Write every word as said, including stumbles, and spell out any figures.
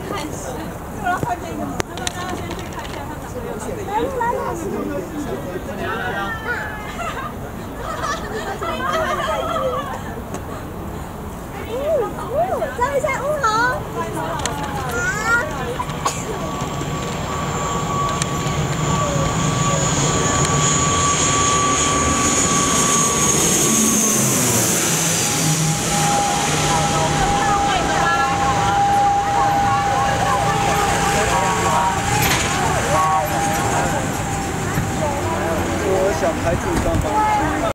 看是，就让他先，他们让他先去看一下他男朋友是怎样。来来来，